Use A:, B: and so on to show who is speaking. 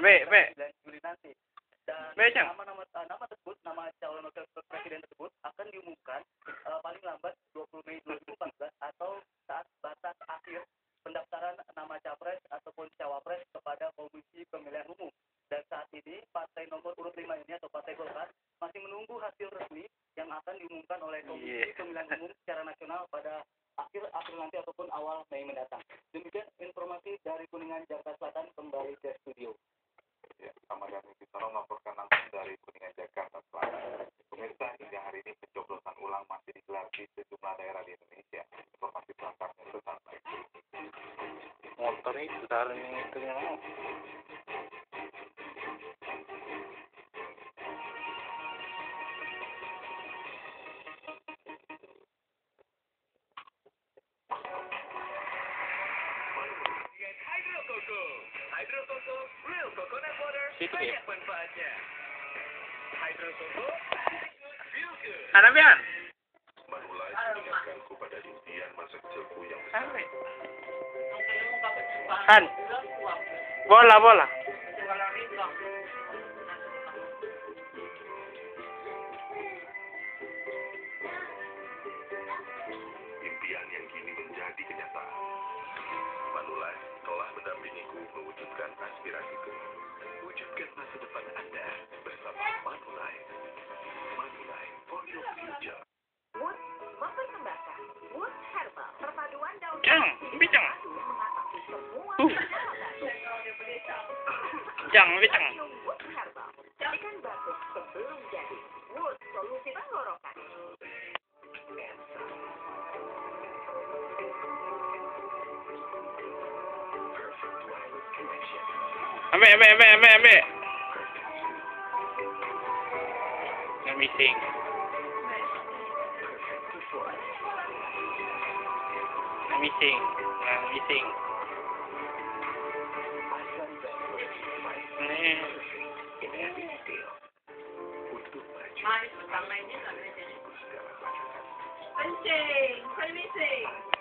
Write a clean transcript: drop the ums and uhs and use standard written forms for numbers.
A: 9 Juli nanti. Dan
B: Cang.
A: nama tersebut, nama calon wakil presiden tersebut akan diumumkan paling lambat 20 Mei 2014 atau saat batas akhir pendaftaran nama capres ataupun cawapres kepada Komisi Pemilihan Umum. Dan saat ini partai nomor urut 5 ini atau Partai Golkar masih menunggu hasil resmi yang akan diumumkan oleh Komisi Pemilihan Umum secara nasional pada akhir April nanti ataupun awal Mei mendatang. Demikian informasi dari Kuningan, Jakarta Selatan, kembali ke studio.
C: Ya, Ramadan Wibisono melaporkan langsung dari Kuningan, Jakarta Selatan. Pemirsa, hingga hari ini pencoblosan ulang masih digelar di sejumlah daerah di Indonesia. Informasi selengkapnya sesaat lagi.
B: Motor itu taruh ini itu yang
D: Hydro Coco, real coconut water,
B: situ ya.
D: banyak manfaatnya. Hydro Coco, feel good.
B: Ada pian?
C: Manulai mengingatkan kepada impian masa kecilku yang besar.
B: Kan. Bola.
C: Impian yang kini menjadi kenyataan. Manulai telah mendampingiku mewujudkan aspirasiku. Wujudkan masa depan Anda bersama Manulai. Manulai for your future.
E: Wood mempersembahkan Wood Herbal, perpaduan daun
B: Cang,
E: mengatasi semua penyakit.
B: Cang.
E: Wood Herbal, jadikan batuk sebelum jadi. Wood, solusi tenggorokan.
B: Ambil. Let me sing.
E: Kencing, permisi.